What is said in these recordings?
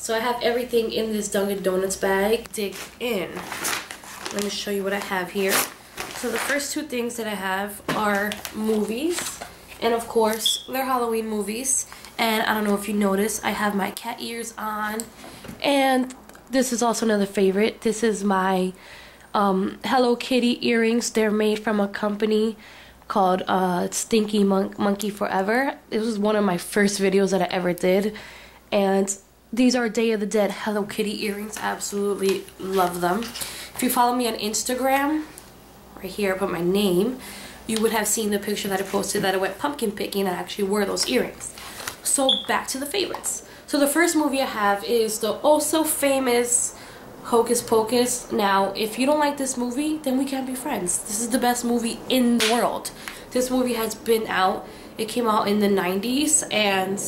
So I have everything in this Dunkin' Donuts bag. Dig in. Let me show you what I have here. So the first two things that I have are movies. And of course, they're Halloween movies. And I don't know if you noticed, I have my cat ears on. And this is also another favorite. This is my Hello Kitty earrings. They're made from a company called Stinky Monkey Forever. It was one of my first videos that I ever did. And these are Day of the Dead Hello Kitty earrings. I absolutely love them. If you follow me on Instagram, right here I put my name, you would have seen the picture that I posted that I went pumpkin picking and I actually wore those earrings. So back to the favorites. So the first movie I have is the also famous Hocus Pocus. Now, if you don't like this movie, then we can't be friends. This is the best movie in the world. This movie has been out. It came out in the 90s, and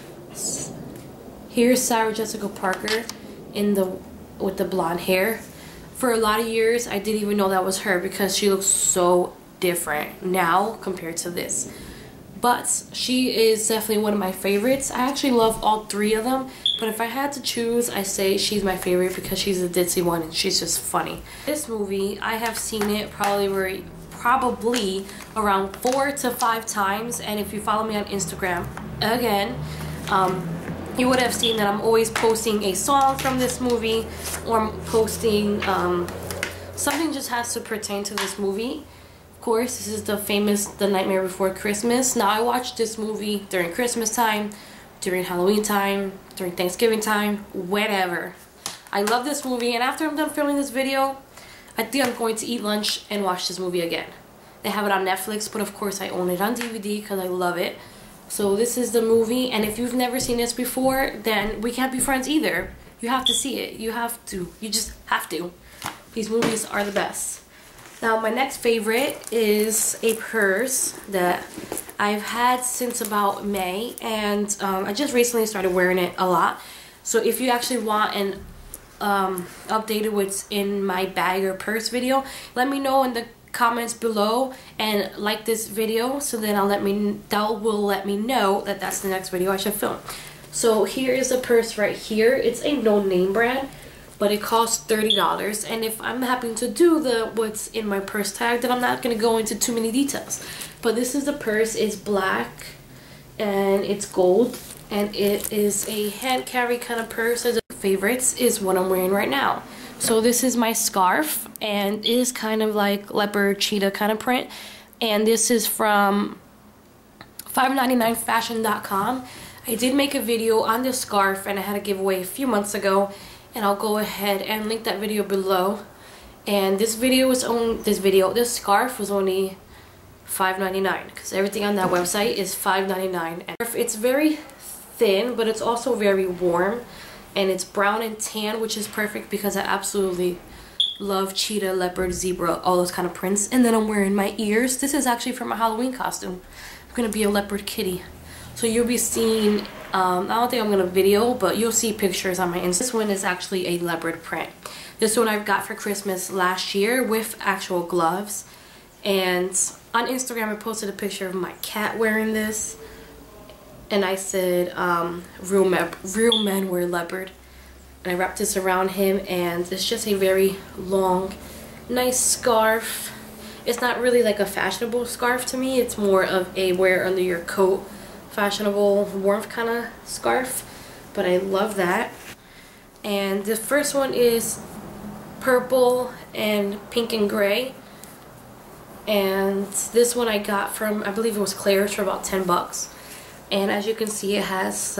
here's Sarah Jessica Parker with the blonde hair. For a lot of years, I didn't even know that was her because she looks so different now compared to this. But she is definitely one of my favorites. I actually love all three of them, but if I had to choose, I say she's my favorite because she's a ditzy one and she's just funny. This movie, I have seen it probably around 4 to 5 times, and if you follow me on Instagram, again, you would have seen that I'm always posting a song from this movie, or I'm posting something just has to pertain to this movie. Of course, this is the famous The Nightmare Before Christmas. Now, I watched this movie during Christmas time, during Halloween time, during Thanksgiving time, whatever. I love this movie, and after I'm done filming this video, I think I'm going to eat lunch and watch this movie again. They have it on Netflix, but of course I own it on DVD because I love it. So this is the movie, and if you've never seen this before, then we can't be friends either. You have to see it. You have to. You just have to. These movies are the best. Now, my next favorite is a purse that I've had since about May, and I just recently started wearing it a lot. So if you actually want an updated what's in my bag or purse video, let me know in the comments below and like this video, so then that will let me know that that's the next video I should film. So here is a purse right here. It's a no-name brand, but it costs $30, and if I'm happy to do the what's in my purse tag, then I'm not going to go into too many details. But this is the purse. It's black and it's gold, and it is a hand carry kind of purse. The favorites is what I'm wearing right now. So this is my scarf, and it is kind of like leopard cheetah kind of print, and this is from 599fashion.com. I did make a video on this scarf, and I had a giveaway a few months ago, and I'll go ahead and link that video below. And this scarf was only $5.99 because everything on that website is $5.99. And it's very thin, but it's also very warm, and it's brown and tan, which is perfect because I absolutely love cheetah, leopard, zebra, all those kind of prints. And then I'm wearing my ears. This is actually for my Halloween costume. I'm gonna be a leopard kitty. So you'll be seeing, I don't think I'm going to video, but you'll see pictures on my Insta. This one is actually a leopard print. This one I've got for Christmas last year with actual gloves. And on Instagram I posted a picture of my cat wearing this. And I said, real men wear leopard. And I wrapped this around him, and it's just a very long, nice scarf. It's not really like a fashionable scarf to me. It's more of a wear under your coat, fashionable warmth kind of scarf, but I love that. And the first one is purple and pink and gray, and this one I got from, I believe it was Claire's, for about 10 bucks. And as you can see, it has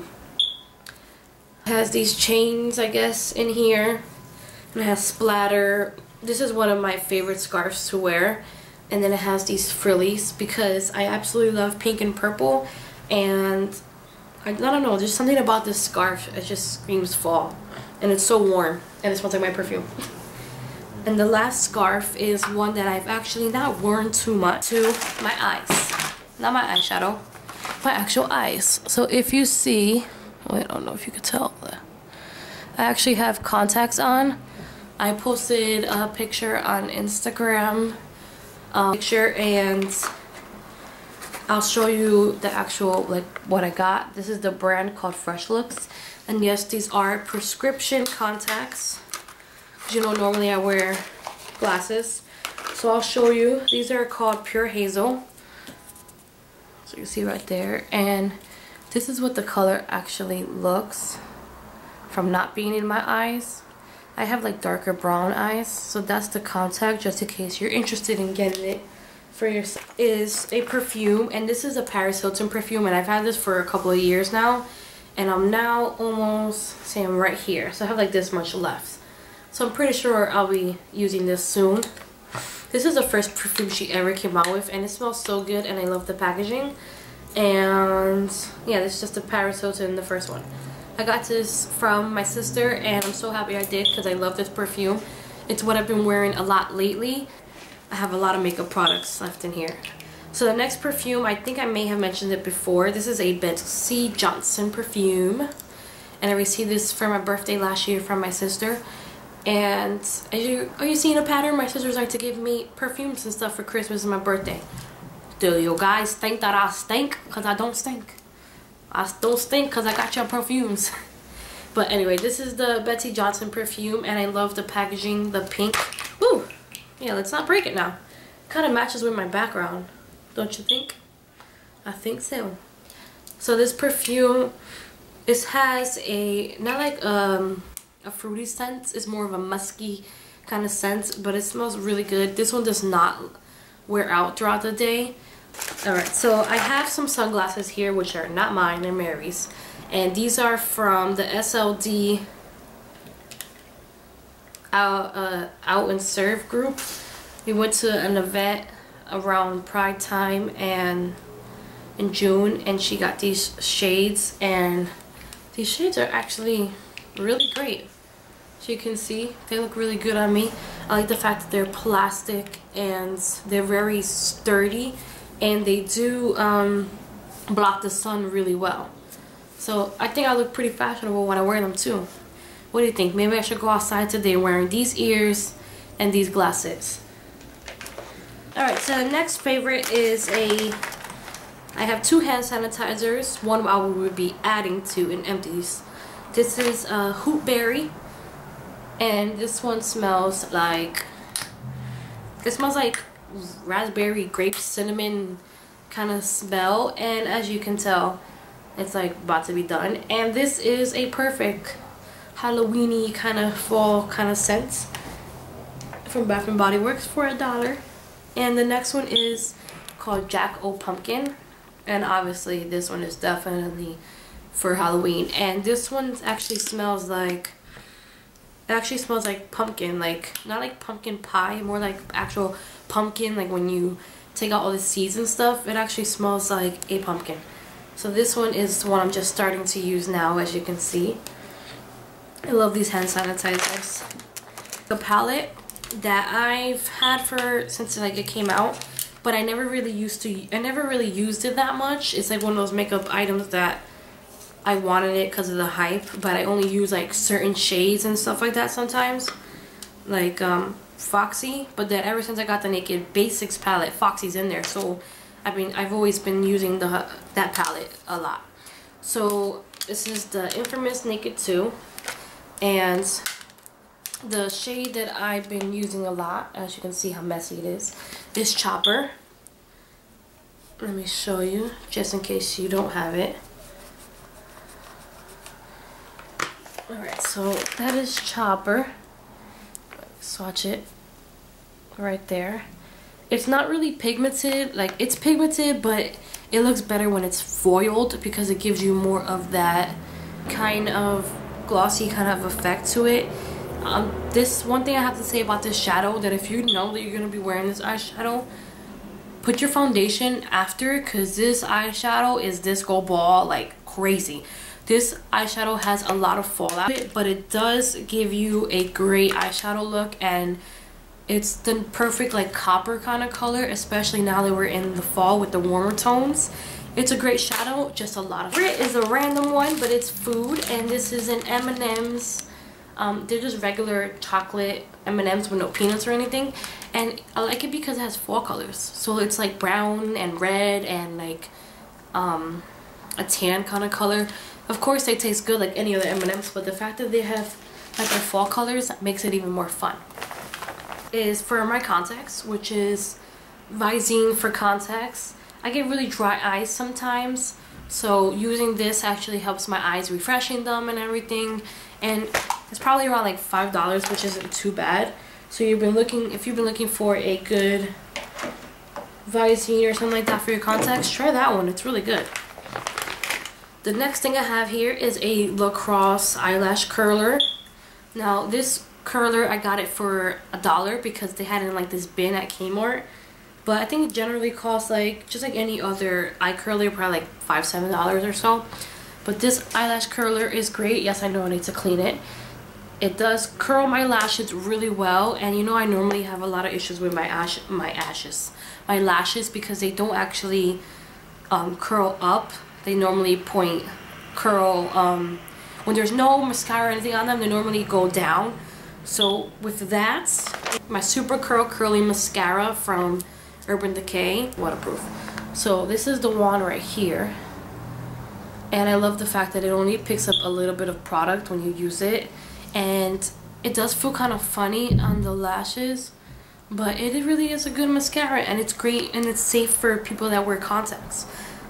these chains, I guess, in here, and it has splatter. This is one of my favorite scarves to wear. And then it has these frillies because I absolutely love pink and purple, and I don't know, there's something about this scarf, it just screams fall, and it's so warm, and it smells like my perfume. And the last scarf is one that I've actually not worn too much, to my eyes, not my eyeshadow, my actual eyes. So if you see, I don't know if you could tell, I actually have contacts on. I posted a picture on Instagram, and I'll show you the actual, like, what I got. This is the brand called Fresh Looks. And yes, these are prescription contacts. You know, normally I wear glasses. So I'll show you. These are called Pure Hazel. So you see right there. And this is what the color actually looks from not being in my eyes. I have like darker brown eyes. So that's the contact, just in case you're interested in getting it for yourself. Is a perfume. And this is a Paris Hilton perfume. And I've had this for a couple of years now. And I'm now almost, say I'm right here. So I have like this much left. So I'm pretty sure I'll be using this soon. This is the first perfume she ever came out with, and it smells so good, and I love the packaging. And yeah, this is just the Paris Hilton, the first one. I got this from my sister, and I'm so happy I did because I love this perfume. It's what I've been wearing a lot lately. I have a lot of makeup products left in here. So the next perfume, I think I may have mentioned it before. This is a Betsy Johnson perfume, and I received this for my birthday last year from my sister. And are you seeing a pattern? My sisters like to give me perfumes and stuff for Christmas and my birthday. Do you guys think that I stink? Because I don't stink. I don't stink because I got your perfumes. But anyway, this is the Betsy Johnson perfume, and I love the packaging, the pink. Woo! Yeah, let's not break it now. Kind of matches with my background, don't you think? I think so. So this perfume, it has a, not like a fruity scent. It's more of a musky kind of scent, but it smells really good. This one does not wear out throughout the day. Alright, so I have some sunglasses here, which are not mine, they're Mary's. And these are from the SLD Out and Serve group. We went to an event around Pride time and in June, and she got these shades, and these shades are actually really great. As you can see, they look really good on me. I like the fact that they're plastic and they're very sturdy, and they do block the sun really well. So I think I look pretty fashionable when I wear them too. What do you think? Maybe I should go outside today wearing these ears and these glasses. Alright, so the next favorite is I have two hand sanitizers. One I will be adding to in empties. This is Hoot Berry. And this one smells like, raspberry, grape, cinnamon kind of smell. And as you can tell, it's like about to be done. And this is a perfect Halloween-y kind of fall kind of scent from Bath & Body Works for $1. And the next one is called Jack O' Pumpkin. And obviously this one is definitely for Halloween. And this one actually smells like, it actually smells like pumpkin, like not like pumpkin pie, more like actual pumpkin, like when you take out all the seeds and stuff. It actually smells like a pumpkin. So this one is what I'm just starting to use now, as you can see. I love these hand sanitizers. The palette that I've had since like it came out, but I never really used it that much. It's like one of those makeup items that I wanted it because of the hype, but I only use like certain shades and stuff like that sometimes, like Foxy. But then ever since I got the Naked Basics palette, Foxy's in there, so I've always been using that palette a lot. So this is the infamous Naked 2, and the shade that I've been using a lot, as you can see how messy it is Chopper. Let me show you, just in case you don't have it. Alright, so that is Chopper. Swatch it right there. It's not really pigmented, like it's pigmented, but it looks better when it's foiled because it gives you more of that kind of glossy kind of effect to it. This one thing I have to say about this shadow, that if you know that you're going to be wearing this eyeshadow, put your foundation after, because this eyeshadow is disco ball like crazy. This eyeshadow has a lot of fallout, but it does give you a great eyeshadow look, and it's the perfect like copper kind of color, especially now that we're in the fall with the warmer tones. It's a great shadow, just a lot of it is a random one, but it's food, and this is an M&M's. They're just regular chocolate M&Ms with no peanuts or anything. And I like it because it has fall colors. So it's like brown and red and like a tan kind of color. Of course they taste good like any other M&Ms, but the fact that they have like their fall colors makes it even more fun. Is for my contacts, which is Visine for contacts. I get really dry eyes sometimes, so using this actually helps my eyes, refreshing them and everything. And it's probably around like $5, which isn't too bad. So if you've been looking for a good Visine or something like that for your contacts, try that one. It's really good. The next thing I have here is a Lacrosse eyelash curler. Now this curler, I got it for $1 because they had it in like this bin at Kmart. But I think it generally costs like, just like any other eye curler, probably like $5-7 or so. But this eyelash curler is great. Yes, I know I need to clean it. It does curl my lashes really well. And you know, I normally have a lot of issues with my lashes because they don't actually curl up. They normally curl, when there's no mascara or anything on them, they normally go down. So with that, my Super Curl Curly Mascara from Urban Decay, waterproof. So this is the one right here. And I love the fact that it only picks up a little bit of product when you use it. And it does feel kind of funny on the lashes, but it really is a good mascara, and it's great and it's safe for people that wear contacts.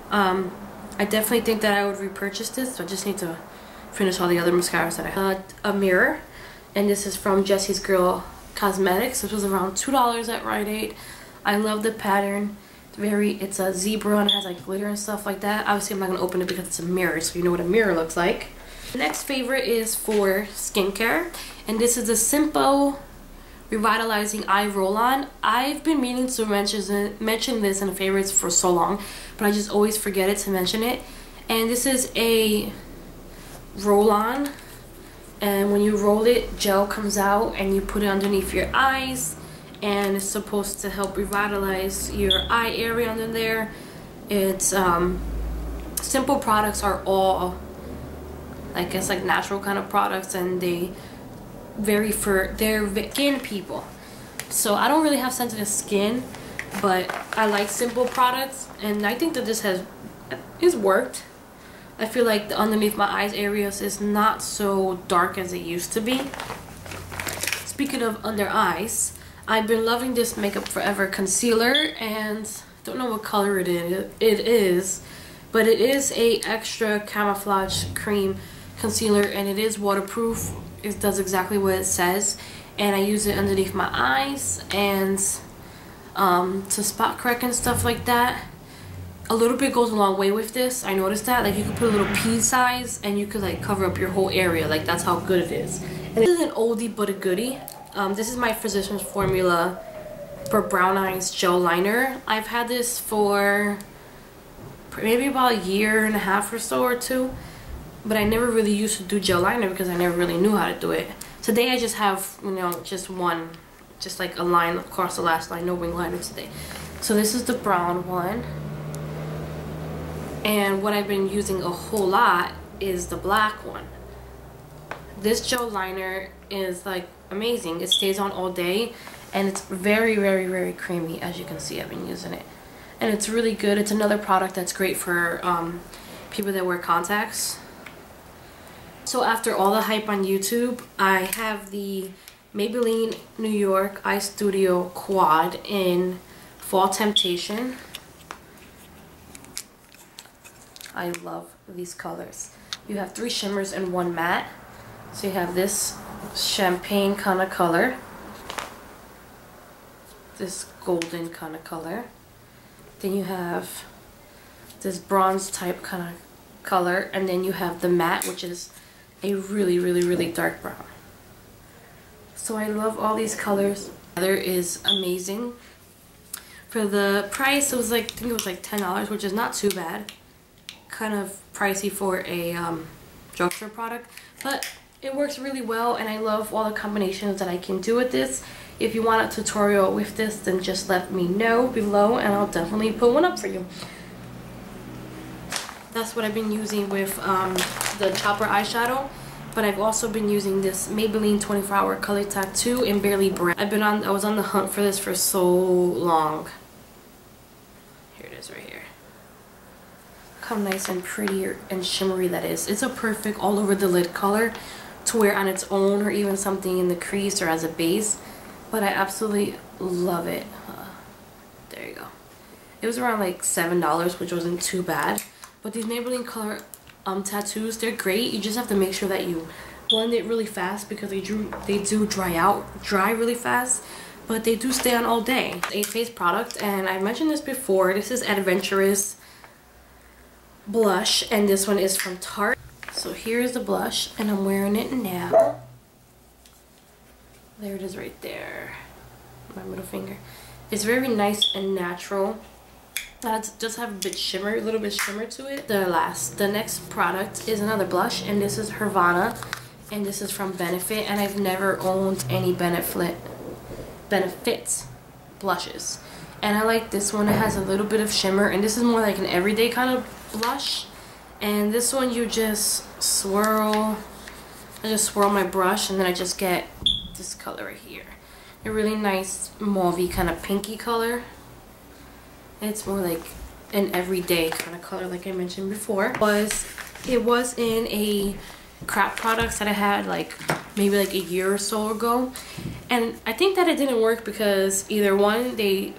I definitely think that I would repurchase this, so I just need to finish all the other mascaras that I have. A mirror, and this is from Jessie's Girl Cosmetics. This was around $2 at Rite Aid. I love the pattern. It's a zebra and it has like glitter and stuff like that. Obviously I'm not going to open it because it's a mirror, so you know what a mirror looks like. The next favorite is for skincare, and this is a Simple Revitalizing Eye Roll-On. I've been meaning to mention this in the favorites for so long, but I just always forget it to mention it. And this is a roll-on, and when you roll it, gel comes out and you put it underneath your eyes, and it's supposed to help revitalize your eye area under there. It's Simple products are all, I guess, like natural kind of products, and they're skin people. So I don't really have sensitive skin, but I like Simple products, and I think that this has worked. I feel like the underneath my eyes areas is not so dark as it used to be. Speaking of under eyes, I've been loving this Makeup Forever concealer, and I don't know what color it is, but it is a extra camouflage cream concealer, and it is waterproof. It does exactly what it says, and I use it underneath my eyes and to spot correct and stuff like that. A little bit goes a long way with this. I noticed that, like, you could put a little pea size and you could like cover up your whole area. Like, that's how good it is. And this is an oldie but a goodie. This is my Physicians Formula for Brown Eyes Gel Liner. I've had this for maybe about a year and a half or so, or two. But I never really used to do gel liner because I never really knew how to do it. Today I just have, you know, just like a line across the last line, no wing liner today. So this is the brown one. And what I've been using a whole lot is the black one. This gel liner is like amazing. It stays on all day, and it's very, very, very creamy. As you can see, I've been using it. And it's really good. It's another product that's great for people that wear contacts. So after all the hype on YouTube, I have the Maybelline New York Eye Studio Quad in Fall Temptation. I love these colors. You have 3 shimmers and 1 matte. So you have this champagne kind of color, this golden kind of color, then you have this bronze type kind of color, and then you have the matte, which is a really, really, really dark brown. So I love all these colors. The color is amazing. For the price, it was like, I think it was like $10, which is not too bad. Kind of pricey for a drugstore product, but it works really well, and I love all the combinations that I can do with this. If you want a tutorial with this, then just let me know below and I'll definitely put one up for you. That's what I've been using with the Chopper eyeshadow. But I've also been using this Maybelline 24-Hour Color Tattoo in Barely Brown. I was on the hunt for this for so long. Here it is right here. Look how nice and pretty and shimmery that is. It's a perfect all over the lid color to wear on its own, or even something in the crease or as a base. But I absolutely love it. There you go. It was around like $7, which wasn't too bad. But these Maybelline color tattoos, they're great. You just have to make sure that you blend it really fast, because they do dry really fast, but they do stay on all day. It's a face product, and I mentioned this before. This is Adventurous blush, and this one is from Tarte. So here's the blush, and I'm wearing it now. There it is right there. My middle finger. It's very nice and natural. It does have a little bit shimmer to it. The next product is another blush, and this is Hervana, and this is from Benefit, and I've never owned any Benefit blushes. And I like this one. It has a little bit of shimmer, and this is more like an everyday kind of blush. And this one you just swirl. I just swirl my brush, and then I just get this color right here. A really nice mauvey kind of pinky color. It's more like an everyday kind of color, like I mentioned before. It was in a crap products that I had like maybe like a year or so ago, and I think that it didn't work because either one, they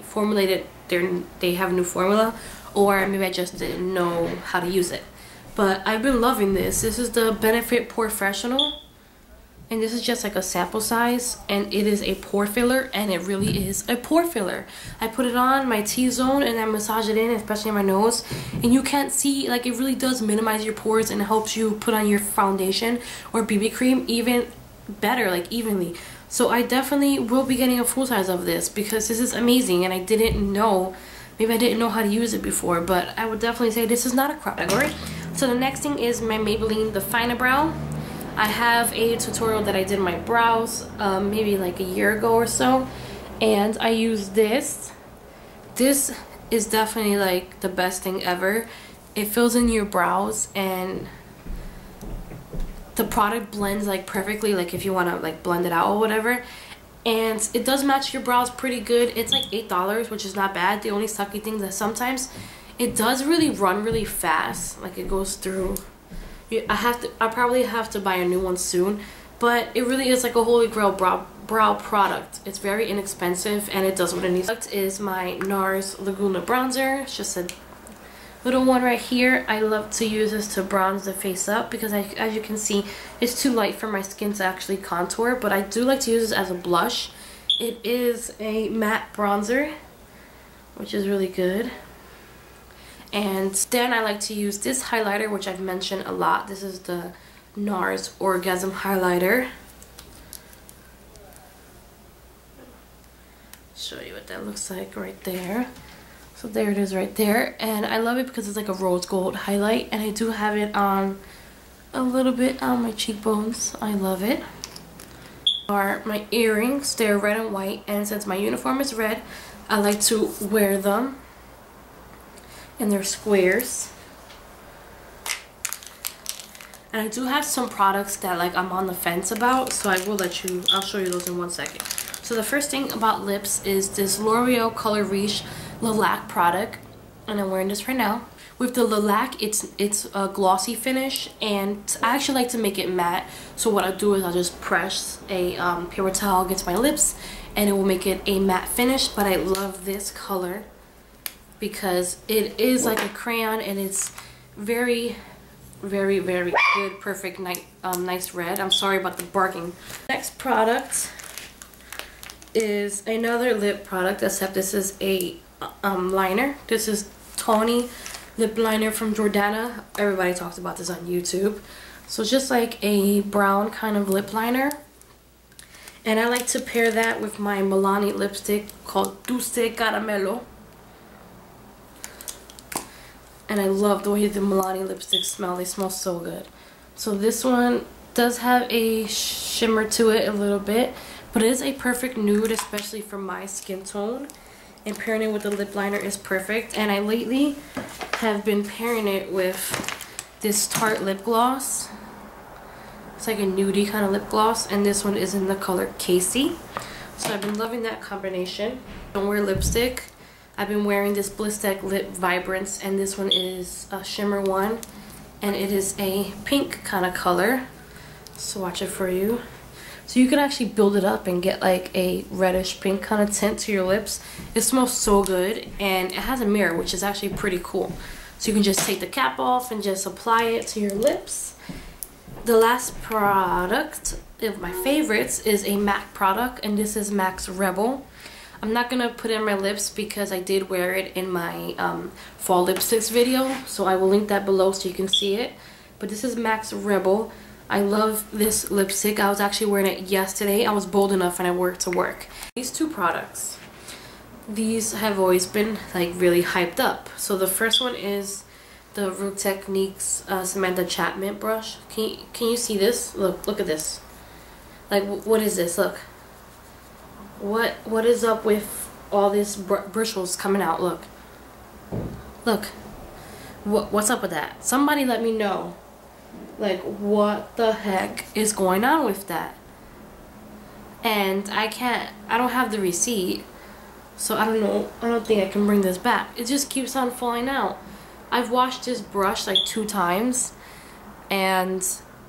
have a new formula, or maybe I just didn't know how to use it. But I've been loving this. This is the Benefit Professional. And this is just like a sample size, and it is a pore filler, and it really is a pore filler. I put it on my T-zone and I massage it in, especially in my nose, and you can't see, like, it really does minimize your pores and helps you put on your foundation or BB cream even better, like evenly. So I definitely will be getting a full size of this because this is amazing, and I didn't know, maybe I didn't know how to use it before, but I would definitely say this is not a crop category. So the next thing is my Maybelline The Finer Brow. I have a tutorial that I did my brows maybe like a year ago or so, and I use this. This is definitely like the best thing ever. It fills in your brows, and the product blends like perfectly, like if you want to like blend it out or whatever, and it does match your brows pretty good. It's like $8, which is not bad. The only sucky thing that sometimes it does really run really fast, like it goes through. I probably have to buy a new one soon, but it really is like a holy grail brow product. It's very inexpensive, and it does what it needs. Next is my NARS Laguna bronzer. It's just a little one right here. I love to use this to bronze the face up because as you can see, it's too light for my skin to actually contour, but I do like to use this as a blush. It is a matte bronzer, which is really good. And then I like to use this highlighter, which I've mentioned a lot. This is the NARS Orgasm Highlighter. Show you what that looks like right there. So there it is right there. And I love it because it's like a rose gold highlight. And I do have it on a little bit on my cheekbones. I love it. Are my earrings. They're red and white. And since my uniform is red, I like to wear them. And they're squares. And I do have some products that like I'm on the fence about, so I'll show you those in 1 second. So the first thing about lips is this L'Oreal Color Riche Lilac product, and I'm wearing this right now. With the lilac, it's a glossy finish, and I actually like to make it matte. So what I'll do is I'll just press a paper towel against my lips, and it will make it a matte finish. But I love this color because it is like a crayon, and it's very, very, very good, perfect, nice red. I'm sorry about the barking. Next product is another lip product, except this is a liner. This is Tawny lip liner from Jordana. Everybody talks about this on YouTube. So it's just like a brown kind of lip liner. And I like to pair that with my Milani lipstick called Dulce Caramelo. And I love the way the Milani lipsticks smell. They smell so good. So this one does have a shimmer to it a little bit, but it is a perfect nude, especially for my skin tone. And pairing it with the lip liner is perfect. And I lately have been pairing it with this Tarte lip gloss. It's like a nudie kind of lip gloss, and this one is in the color Casey. So I've been loving that combination. Don't wear lipstick. I've been wearing this Blistex Lip Vibrance, and this one is a shimmer one, and it is a pink kind of color. So watch it for you. So you can actually build it up and get like a reddish pink kind of tint to your lips. It smells so good, and it has a mirror, which is actually pretty cool. So you can just take the cap off and just apply it to your lips. The last product of my favorites is a MAC product, and this is MAC's Rebel. I'm not gonna put it in my lips because I did wear it in my fall lipsticks video, so I will link that below so you can see it. But this is MAC's Rebel. I love this lipstick. I was actually wearing it yesterday. I was bold enough and I wore it to work. These two products, these have always been like really hyped up. So the first one is the Root Techniques Samantha Chapman brush. Can you see this? Look at this. Like, what is this? Look. What is up with all this bristles coming out? Look. What's up with that? Somebody let me know. Like, what the heck is going on with that? And I don't have the receipt, so I don't know. I don't think I can bring this back. It just keeps on falling out. I've washed this brush like 2 times, and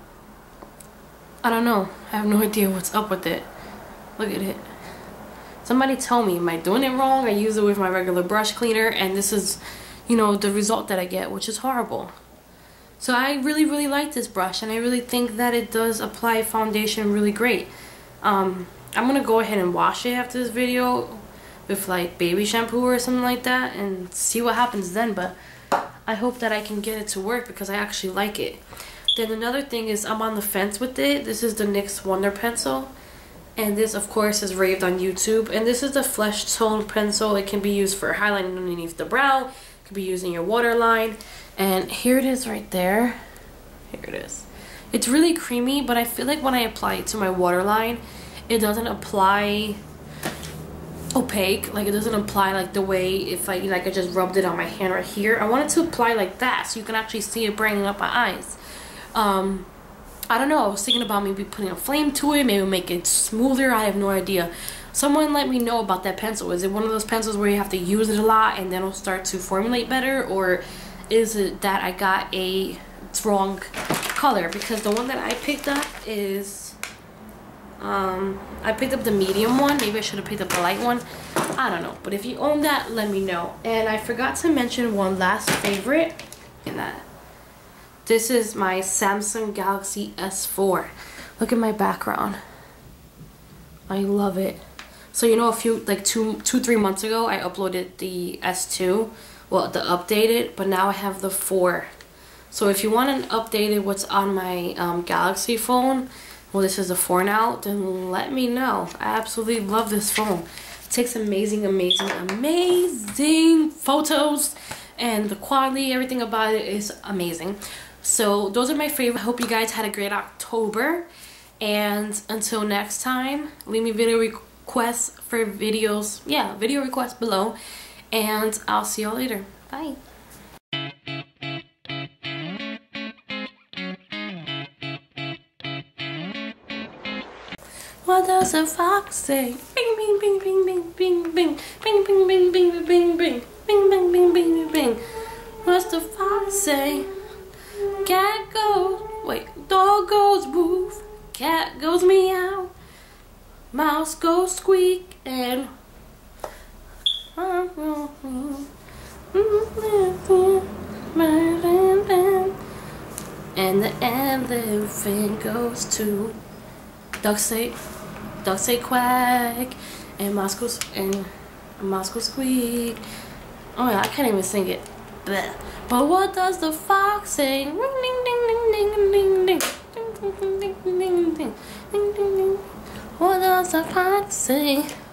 I don't know. I have no idea what's up with it. Look at it. Somebody tell me, am I doing it wrong? I use it with my regular brush cleaner, and this is, you know, the result that I get, which is horrible. So I really like this brush, and I really think that it does apply foundation really great. I'm gonna go ahead and wash it after this video with like baby shampoo or something like that and see what happens then, but I hope that I can get it to work because I actually like it. Then another thing is I'm on the fence with it. This is the NYX Wonder Pencil, and this of course is raved on YouTube, and this is the flesh tone pencil. It can be used for highlighting underneath the brow. It can be used in your waterline. And here it is right there. Here it is. It's really creamy, but I feel like when I apply it to my waterline, it doesn't apply opaque. Like, it doesn't apply like the way if I just rubbed it on my hand right here. I want it to apply like that so you can actually see it bringing up my eyes. I don't know. I was thinking about maybe putting a flame to it, maybe make it smoother. I have no idea. Someone let me know about that pencil. Is it one of those pencils where you have to use it a lot and then it'll start to formulate better, or is it that I got a wrong color? Because the one that I picked up is I picked up the medium one. Maybe I should have picked up the light one. I don't know. But if you own that, let me know. And I forgot to mention one last favorite in that. This is my Samsung Galaxy S4. Look at my background. I love it. So you know, like 2-3 months ago, I uploaded the S2. Well, the updated, but now I have the 4. So if you want an updated what's on my Galaxy phone, well, this is a 4 now, then let me know. I absolutely love this phone. It takes amazing photos, and the quality, everything about it is amazing. So those are my favorite. I hope you guys had a great October, and until next time, leave me video requests for videos. Yeah, video requests below. And I'll see y'all later. Bye. What does a fox say? Bing, bing, bing, bing, bing, bing, bing, bing, bing, bing, bing, bing, bing, bing, bing, bing, bing, bing. What's the fox say? Cat goes, dog goes woof, cat goes meow, mouse goes squeak, and and the elephant goes to duck say quack, and mouse goes squeak. Oh yeah, I can't even sing it. Blech. But what does the fox say? Ring ding ding ding ding ding ding ding ding ding ding ding ding ding ding. What does the fox say?